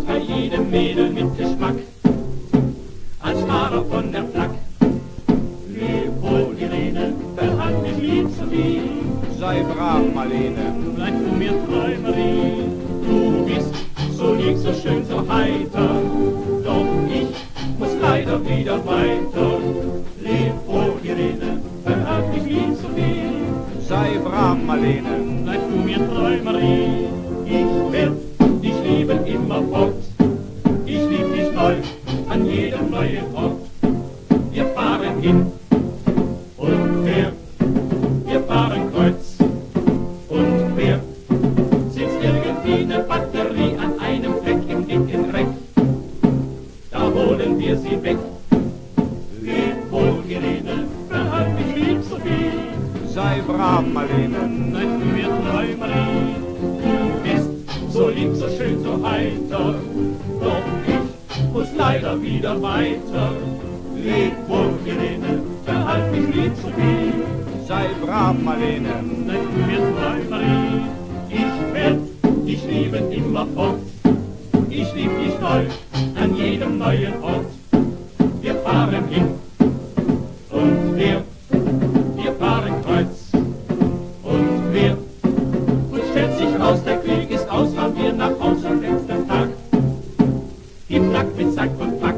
bei jedem Mädel mit Geschmack. Als Fahrer von der Flak. Leb wohl, Irene, behalt mich lieb so viel. Sei brav, Marlene, Bleib du mir Träumerie. Du bist so lieb, so schön, so heiter. Doch ich muss leider wieder weiter. Leb wohl, Irene, behalt mich lieb so viel. sei brav, Marlene, Bleib du mir Träumerie. Ich werd dich lieben immerfort. Ich lieb dich neu an jedem neuen Ort. Wir fahren hin und her. Wir fahren kreuz und quer. Sitzt irgendwie eine Batterie an einem Fleck im dicken Reck. Da holen wir sie weg. Leb wohl, Irene, behalt mich lieb so viel. sei brav, Marlene, Bleib du mir Träumerie. Du bist so lieb, so schön, so heiter. Doch ich muss leider wieder weiter. Leb wohl, Irene, behalt mich lieb so viel. sei brav, Marlene, Bleib du mir Träumerie. Ich werd dich lieben immerfort. Ich lieb dich neu an jedem neuen Ort. Wir fahren hin und her. Wir fahren kreuz und quer. Und stellt sich raus, der Krieg ist aus, fahren wir nach Haus am letzten Tag. Im Nack mit Sack und Pack.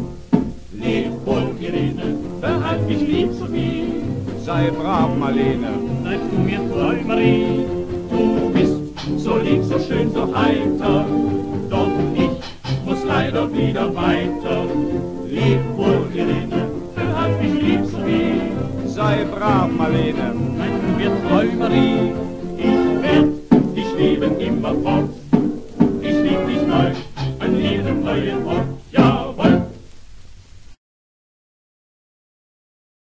Leb wohl, Irene, behalt mich lieb so viel. sei brav, Marlene, Bleib du mir Träumerie. Du bist so lieb, so schön, so heiter. Doch ich muss leider wieder weiter. Leb wohl, Irene, behalt mich lieb so viel. sei brav, Marlene, Bleib du mir Träumerie. Ich werd dich lieben immerfort. Ich lieb dich neu an jedem neuen Ort.